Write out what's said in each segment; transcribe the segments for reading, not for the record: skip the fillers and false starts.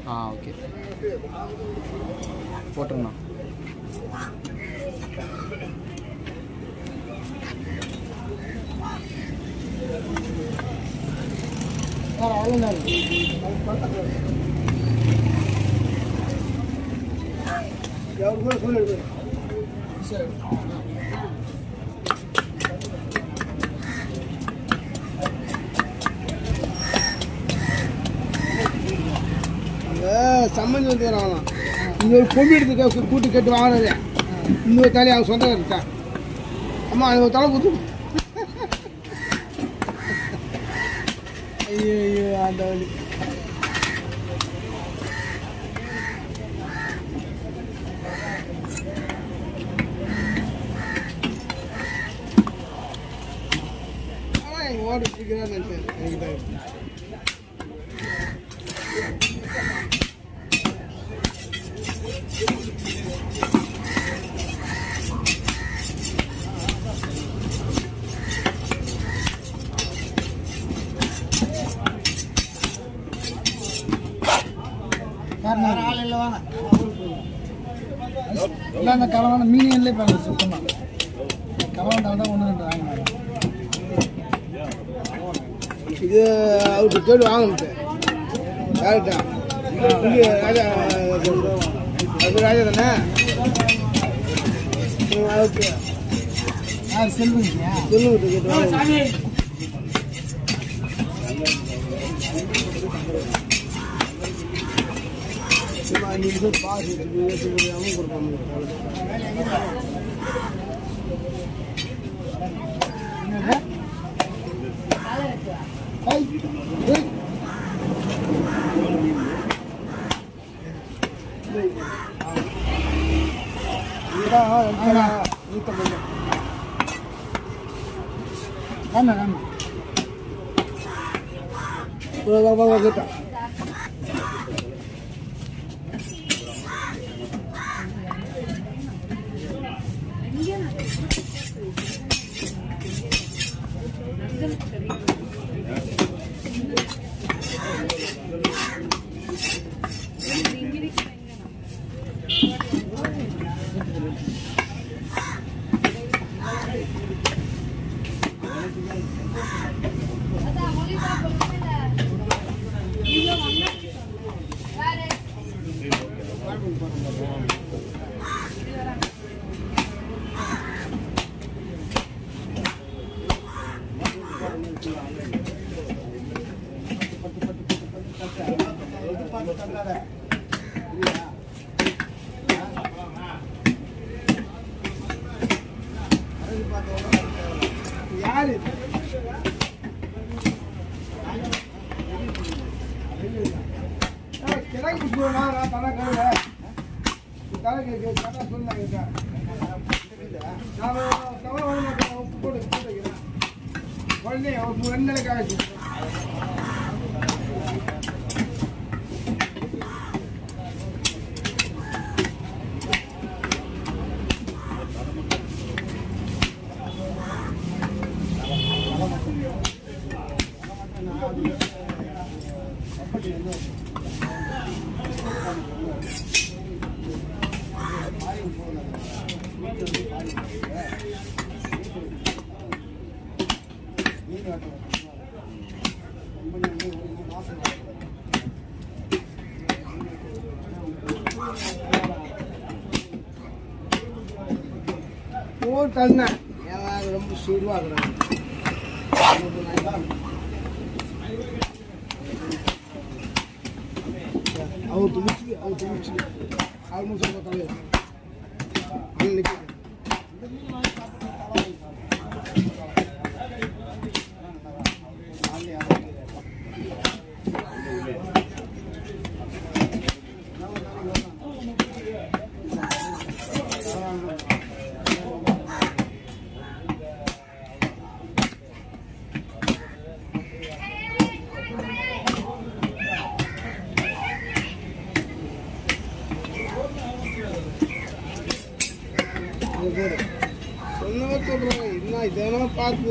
Okay போட்டுருண்ணா. சம்மந்தி வந்து வாங்கலாம். இங்கே ஒரு பொம்பி எடுத்து கூட்டி கட்டு வாங்கினது இன்னொரு தலை அவங்க சொந்தம் இருக்கா. அம்மா அது ஒரு தலை கொடுத்து ஐயோ ஐயோ அந்த வழி ஆனால் எங்கள் ஓட்டு பிடிக்கிறான்னு நினைச்சேன். எனக்கு தான் இல்லை அந்த கலவான மீனியன்லேயே பாருங்க சுத்தமாக கலவாண்டால் தான் 1 2 வாங்கினாங்க. இது அவருக்கு தேடி வாங்கணும் கரெக்டா. இங்கே ராஜா அது ராஜா தானே செல்வங்கியா செல்வங்கிட்ட கேட்டு வாங்க. பாசு கொடுப்பாங்க. யாரு கிழக்கு தலை கழுவ தலை கதை சொன்னாங்க. நான் தலை உப்பு போட்டு வைக்கிறேன். உடனே 2 நாளைக்கு ஆச்சு. தண்ணா ரொம்ப சூடுவாக்குறாங்க. அவர் துணிச்சு ஆல்மோஸ்ட் பார்த்தாலே அன்னைக்கு இன்னும் இதெல்லாம் பார்த்து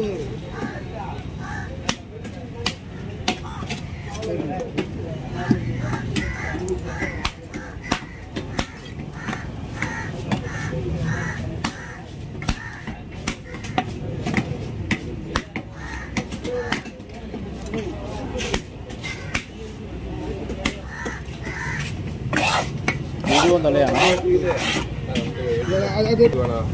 இதுவும் தலையானா அது வேணாம்.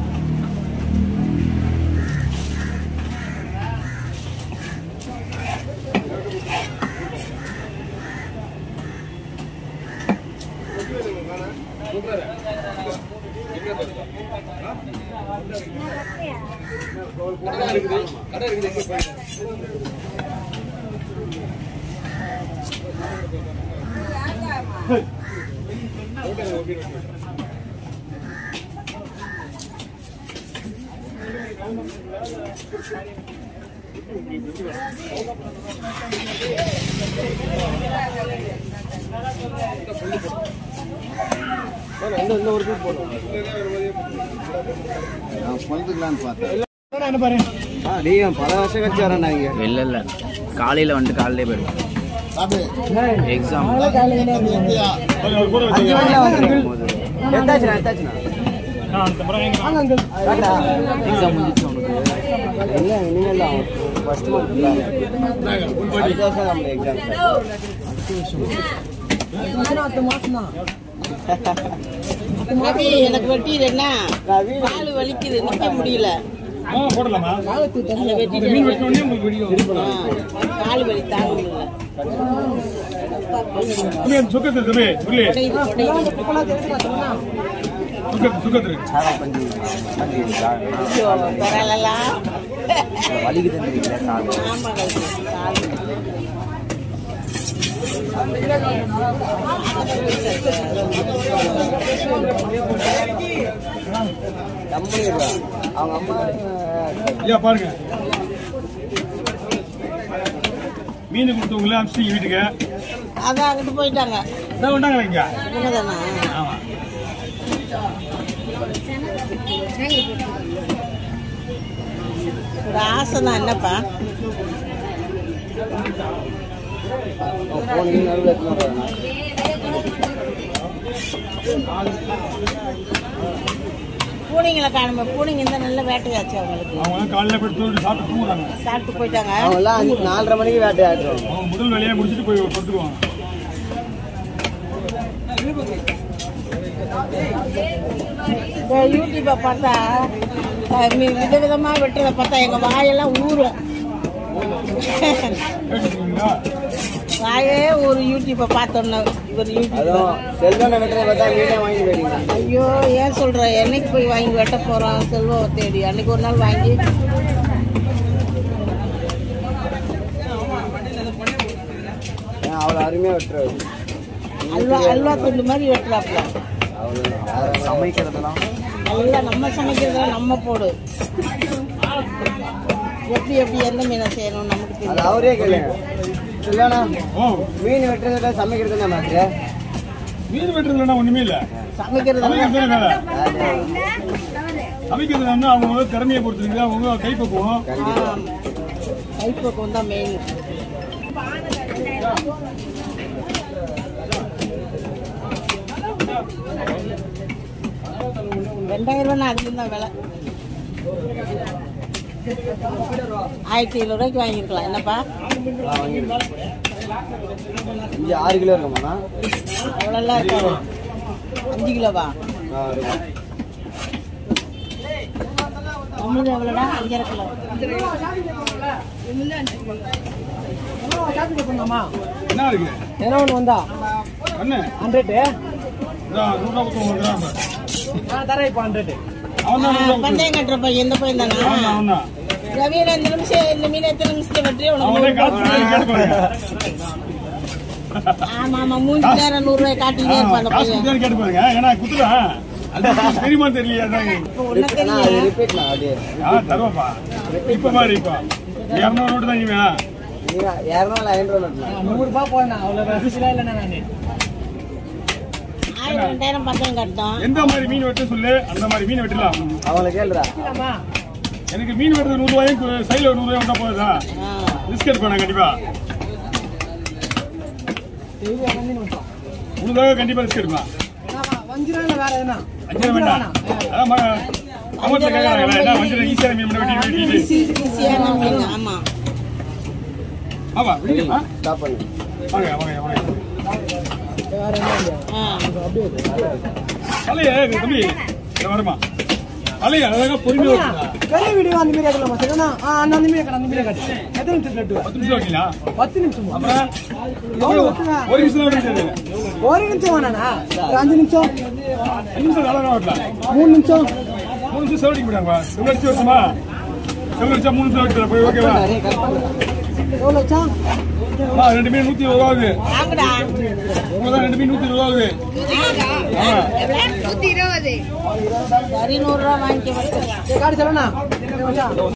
பல வருஷம் கழிச்சு வரேன்னாங்க. இல்ல காலையில வந்து காலையிலே போயிடுவோம். எக்ஸாம் எக்ஸாம் முடிஞ்சிச்சு உனக்கு? இல்லை இனிமேல் ஃபர்ஸ்ட் எனக்கு வெட்டிடு என்ன காலு வலிக்குது நிக்க முடியல. காலு வலி தாங்க வலிக்கு தந்துருக்கீங்களா? அவங்க அம்மா பாருங்க மீன் கொடுத்தவங்களே அனுப்பிச்சு வீட்டுக்கு அதான் அங்கிட்டு போயிட்டாங்க. இங்க ஆமா ஒரு ஆசை தான். என்னப்பா பூனைங்களை காணுமே. பூனைங்க இந்த நல்ல வேட்டையாச்சு அவங்களுக்கு. அவங்க காலையில போய் சாப்பிட்டு போயிட்டாங்க. 4:30 மணிக்கு வேட்டையாடுறோம். முதல் வேலையை முடிச்சுட்டு போய் கொடுத்துருவாங்க. யூடியூப்பை பார்த்தா விதவிதமா வெட்டுறத பார்த்தா எங்க வாயெல்லாம் ஊறும். வாயே ஒரு யூடியூப்பை பார்த்தோம்னா ஒரு ஐயோ ஏன் சொல்ற? என்னைக்கு போய் வாங்கி வெட்ட போறோம் செல்வம் தேடி? அன்னைக்கு ஒரு நாள் வாங்கி அவ்வளோ அருமையாக வெட்டுறாரு. அல்வா துண்டு மாதிரி வெட்டுறாப்ல. சமைக்கிறதெல்லாம் நல்லா நம்ம சமைக்கிறதெல்லாம் நம்ம போடு. எப்படி எந்த மீனை செய்யணும் நமக்கு தெரியும். அது அவரே கேளுங்க. இல்லைண்ணா மீன் வெட்டுறதுல சமைக்கிறது என்ன மாத்திர? மீன் வெட்டுறதுனா ஒண்ணுமே இல்லை. சமைக்கிறது சமைக்கிறது அவங்க திறமையை பொறுத்து அவங்க கைப்பக்குவோம். கைப்பக்குவம் தான் மெயின். $2000 அதிகம் தான் விலை. 1700 வாங்கிருக்கலாம். என்னப்பா 6 கிலோ இருக்குமாண்ணா? அவ்வளோலாம் இருக்காது. 5 கிலோவா? நம்மளுது எவ்வளோடா? 5.5 கிலோ. என்ன இருக்கு? என்ன ஒன்று வந்தா 100 தரேன். இப்போ 100 பந்தயம் கட்டுற பையன் எந்த பையன் தானா? ரவியோட இந்த நிமிஷம் இந்த மீன் எத்தனை நிமிஷத்துல வெற்றி ஆமா ஆமா 3 நேரம் 100 ரூபாய் காட்டிட்டே இருப்பாங்க பையன். கேட்டு பாருங்க. ஏன்னா குத்துறேன் தெரியுமா தெரியலையா? தருவாப்பா இப்ப மாதிரி இப்போ 200 நோட்டு தான். நீங்க 100 ரூபாய் போடணும். அவ்வளோ இல்லைண்ணா. நான் 2000 பந்தயம் கட்டோம். எந்த மாதிரி மீன் வெட்ட சொல்லு அந்த மாதிரி மீன் வெட்டலாம். அவங்கள கேளுடா. எனக்கு மீன் வெட்டுறது 100 ரூபாயும் சைடில் 100 ரூபாய் வந்தா போகுதா? ரிஸ்க் எடுப்பேன் கண்டிப்பா. உனக்காக கண்டிப்பா ரிஸ்க் எடுப்பேன். வேற என்ன 5 வேண்டாம். அமௌண்ட் கேட்கறாங்க. என்ன வஞ்சிரம் ஈஸியான மீன் வெட்டி ஈஸியான மீன். ஆமா ஆமா ஸ்டாப் பண்ணு. வாங்க வாங்க வாங்க அலையே தம்பி வருமா அலையா அழகா பொறுமையா பெரிய வீடியோ அந்த மாதிரி எடுக்கலாமா சரிண்ணா அந்த மாதிரி கட்டு எத்தனை நிமிஷம் கட்டு 10 நிமிஷம் வைக்கலா 10 நிமிஷம் அப்புறம் ஒரு நிமிஷம் ஓடுறது ஒரு நிமிஷம் வேணாண்ணா 5 நிமிஷம் 5 நிமிஷம் அழகா ஓடலாம் 3 நிமிஷம் செவடிக்க முடியாங்க செவடிச்சு வருஷமா செவடிச்சா 3 நிமிஷம் ஓடிட்டு போய் ஓகேவா எவ்வளோ வச்சா 2 மீன் 120 ஆகுது வாங்கடா உங்களதான் 2 மீன் 120 ஆகுது 120 சரி 100 ரூபா வாங்கிக்க காடு சொல்லண்ணா